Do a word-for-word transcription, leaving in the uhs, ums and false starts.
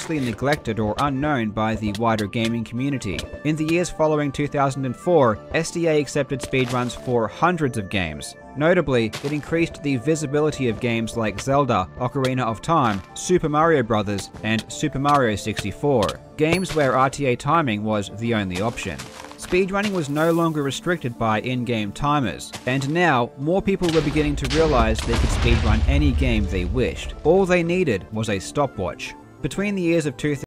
mostly neglected or unknown by the wider gaming community. In the years following two thousand four, S D A accepted speedruns for hundreds of games. Notably, it increased the visibility of games like Zelda, Ocarina of Time, Super Mario Bros., and Super Mario sixty-four, games where R T A timing was the only option. Speedrunning was no longer restricted by in-game timers, and now more people were beginning to realize they could speedrun any game they wished. All they needed was a stopwatch. Between the years of two thousand